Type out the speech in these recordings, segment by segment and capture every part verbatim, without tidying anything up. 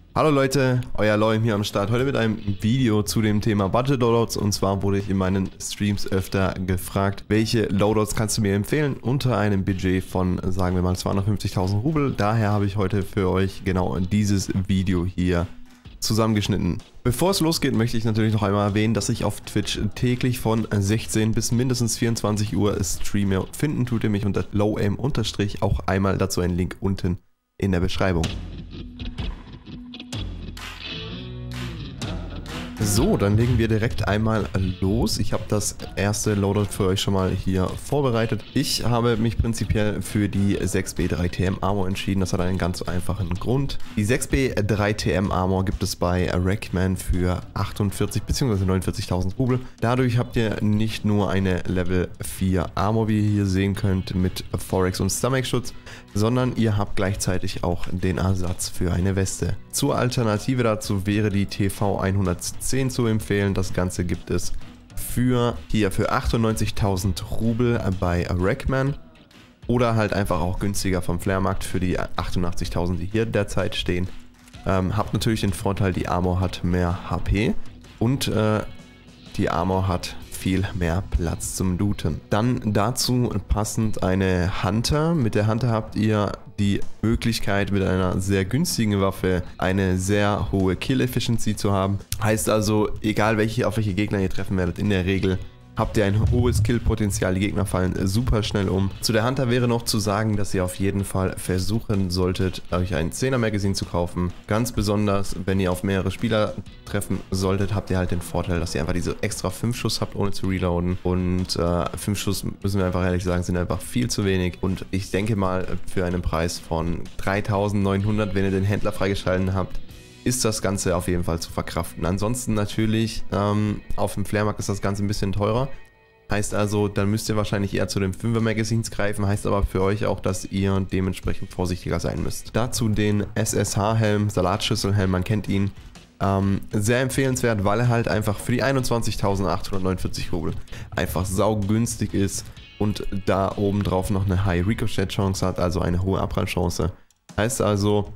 Hallo Leute, euer Loim hier am Start. Heute mit einem Video zu dem Thema Budget Loadouts. Und zwar wurde ich in meinen Streams öfter gefragt, welche Loadouts kannst du mir empfehlen unter einem Budget von, sagen wir mal, zweihundertfünfzigtausend Rubel. Daher habe ich heute für euch genau dieses Video hier zusammengeschnitten. Bevor es losgeht, möchte ich natürlich noch einmal erwähnen, dass ich auf Twitch täglich von sechzehn bis mindestens vierundzwanzig Uhr streame. Finden tut ihr mich unter lowm unterstrich, auch einmal dazu ein Link unten in der Beschreibung. So, dann legen wir direkt einmal los. Ich habe das erste Loadout für euch schon mal hier vorbereitet. Ich habe mich prinzipiell für die sechs B drei T M Armor entschieden. Das hat einen ganz einfachen Grund. Die sechs B drei T M Armor gibt es bei Rackman für achtundvierzig bzw. neunundvierzigtausend Rubel. Dadurch habt ihr nicht nur eine Level vier Armor, wie ihr hier sehen könnt, mit Forex und Stomach Schutz, sondern ihr habt gleichzeitig auch den Ersatz für eine Weste. Zur Alternative dazu wäre die T V hundertzehn zu empfehlen. Das Ganze gibt es für hier für achtundneunzigtausend Rubel bei Rackman oder halt einfach auch günstiger vom Flairmarkt für die achtundachtzigtausend, die hier derzeit stehen. Ähm, habt natürlich den Vorteil, die Armor hat mehr H P und äh, die Armor hat viel mehr Platz zum Looten. Dann dazu passend eine Hunter. Mit der Hunter habt ihr die Möglichkeit, mit einer sehr günstigen Waffe eine sehr hohe Kill-Efficiency zu haben. Heißt also, egal welche, auf welche Gegner ihr treffen werdet, in der Regel habt ihr ein hohes Kill-Potenzial. Die Gegner fallen super schnell um. Zu der Hunter wäre noch zu sagen, dass ihr auf jeden Fall versuchen solltet, euch ein zehner Magazin zu kaufen. Ganz besonders, wenn ihr auf mehrere Spieler treffen solltet, habt ihr halt den Vorteil, dass ihr einfach diese extra fünf Schuss habt, ohne zu reloaden. Und äh, fünf Schuss, müssen wir einfach ehrlich sagen, sind einfach viel zu wenig. Und ich denke mal, für einen Preis von dreitausendneunhundert, wenn ihr den Händler freigeschalten habt, ist das Ganze auf jeden Fall zu verkraften. Ansonsten natürlich, ähm, auf dem Flairmarkt ist das Ganze ein bisschen teurer. Heißt also, dann müsst ihr wahrscheinlich eher zu den fünfer Magazins greifen. Heißt aber für euch auch, dass ihr dementsprechend vorsichtiger sein müsst. Dazu den S S H-Helm, Salatschüsselhelm, man kennt ihn. Ähm, sehr empfehlenswert, weil er halt einfach für die einundzwanzigtausendachthundertneunundvierzig Rubel einfach saugünstig ist und da oben drauf noch eine High Ricochet Chance hat, also eine hohe Abprallchance. Heißt also,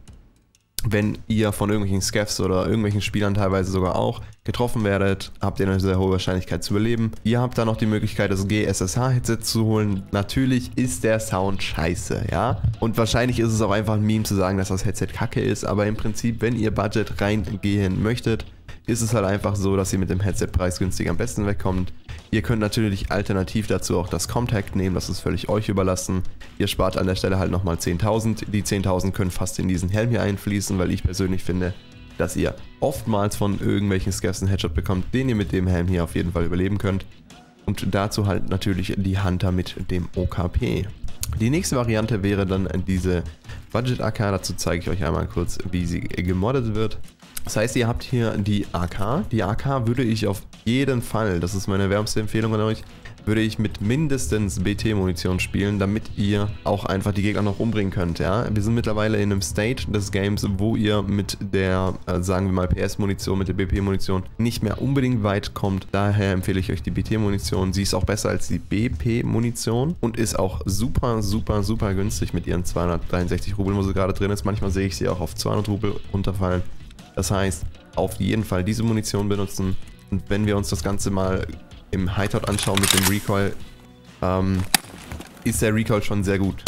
wenn ihr von irgendwelchen Scavs oder irgendwelchen Spielern teilweise sogar auch getroffen werdet, habt ihr eine sehr hohe Wahrscheinlichkeit zu überleben. Ihr habt dann noch die Möglichkeit, das G S S H-Headset zu holen. Natürlich ist der Sound scheiße, ja. Und wahrscheinlich ist es auch einfach ein Meme zu sagen, dass das Headset kacke ist. Aber im Prinzip, wenn ihr Budget reingehen möchtet, ist es halt einfach so, dass ihr mit dem Headset preisgünstig am besten wegkommt. Ihr könnt natürlich alternativ dazu auch das Contact nehmen, das ist völlig euch überlassen. Ihr spart an der Stelle halt nochmal zehntausend. Die zehntausend können fast in diesen Helm hier einfließen, weil ich persönlich finde, dass ihr oftmals von irgendwelchen Scavs einen Headshot bekommt, den ihr mit dem Helm hier auf jeden Fall überleben könnt. Und dazu halt natürlich die Hunter mit dem O K P. Die nächste Variante wäre dann diese Budget A K, dazu zeige ich euch einmal kurz, wie sie gemoddet wird. Das heißt, ihr habt hier die A K. Die A K würde ich auf jeden Fall, das ist meine wärmste Empfehlung an euch, würde ich mit mindestens B T-Munition spielen, damit ihr auch einfach die Gegner noch umbringen könnt. Ja? Wir sind mittlerweile in einem State des Games, wo ihr mit der, äh, sagen wir mal, P S-Munition, mit der B P-Munition nicht mehr unbedingt weit kommt. Daher empfehle ich euch die B T-Munition. Sie ist auch besser als die B P-Munition und ist auch super, super, super günstig mit ihren zweihundertdreiundsechzig Rubel, wo sie gerade drin ist. Manchmal sehe ich sie auch auf zweihundert Rubel runterfallen. Das heißt, auf jeden Fall diese Munition benutzen. Und wenn wir uns das Ganze mal im Hideout anschauen mit dem Recoil, ähm, ist der Recoil schon sehr gut.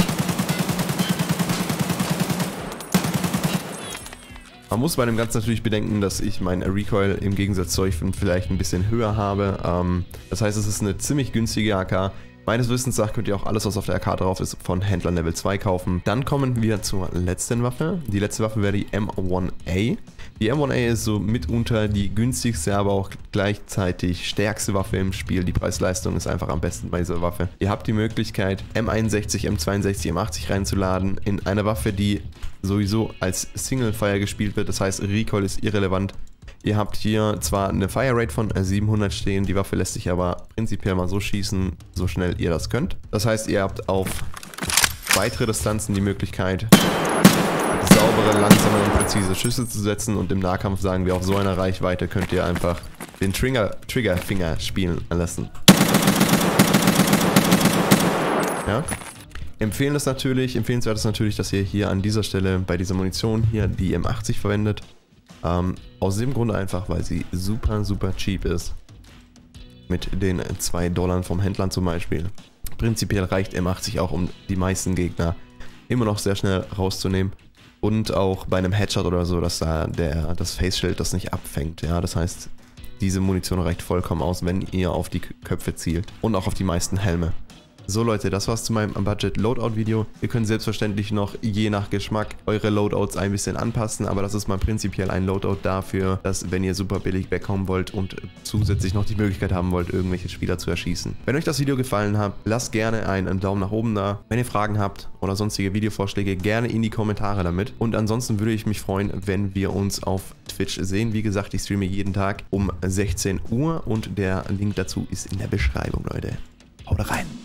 Man muss bei dem Ganzen natürlich bedenken, dass ich mein Recoil im Gegensatz zu euch vielleicht ein bisschen höher habe. Ähm, das heißt, es ist eine ziemlich günstige A K. Meines Wissens nach könnt ihr auch alles, was auf der A K drauf ist, von Händler Level zwei kaufen. Dann kommen wir zur letzten Waffe. Die letzte Waffe wäre die M eins A. Die M eins A ist so mitunter die günstigste, aber auch gleichzeitig stärkste Waffe im Spiel. Die Preis-Leistung ist einfach am besten bei dieser Waffe. Ihr habt die Möglichkeit, M einundsechzig, M zweiundsechzig, M achtzig reinzuladen in eine Waffe, die sowieso als Single-Fire gespielt wird. Das heißt, Recoil ist irrelevant. Ihr habt hier zwar eine Fire Rate von siebenhundert stehen, die Waffe lässt sich aber prinzipiell mal so schießen, so schnell ihr das könnt. Das heißt, ihr habt auf weitere Distanzen die Möglichkeit, saubere, langsame und präzise Schüsse zu setzen, und im Nahkampf, sagen wir, auf so einer Reichweite könnt ihr einfach den Trigger, Triggerfinger spielen lassen. Ja? Empfehlen ist natürlich, empfehlenswert ist natürlich, dass ihr hier an dieser Stelle bei dieser Munition hier die M achtzig verwendet. Ähm, aus dem Grunde einfach, weil sie super, super cheap ist. Mit den zwei Dollar vom Händler zum Beispiel. Prinzipiell reicht M achtzig auch, um die meisten Gegner immer noch sehr schnell rauszunehmen. Und auch bei einem Headshot oder so, dass da der, das Face-Shield das nicht abfängt. Ja, das heißt, diese Munition reicht vollkommen aus, wenn ihr auf die Köpfe zielt. Und auch auf die meisten Helme. So Leute, das war's zu meinem Budget Loadout Video. Ihr könnt selbstverständlich noch je nach Geschmack eure Loadouts ein bisschen anpassen, aber das ist mal prinzipiell ein Loadout dafür, dass wenn ihr super billig wegkommen wollt und zusätzlich noch die Möglichkeit haben wollt, irgendwelche Spieler zu erschießen. Wenn euch das Video gefallen hat, lasst gerne einen Daumen nach oben da. Wenn ihr Fragen habt oder sonstige Videovorschläge, gerne in die Kommentare damit. Und ansonsten würde ich mich freuen, wenn wir uns auf Twitch sehen. Wie gesagt, ich streame jeden Tag um sechzehn Uhr und der Link dazu ist in der Beschreibung, Leute. Haut rein!